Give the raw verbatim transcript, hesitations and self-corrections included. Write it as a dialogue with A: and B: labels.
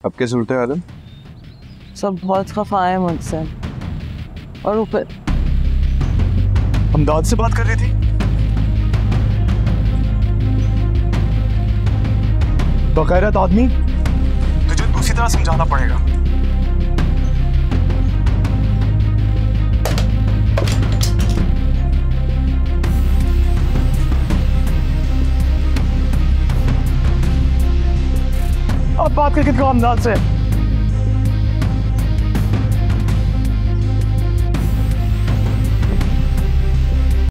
A: अब क्या सूरत है आदम?
B: सब बहुत खफा है मुझसे। और ऊपर
A: हमदाद से बात कर रही थी। बगैरत आदमी, तुझे दूसरी तरह समझाना पड़ेगा। अब बात करके दिखाओ हमदाद से।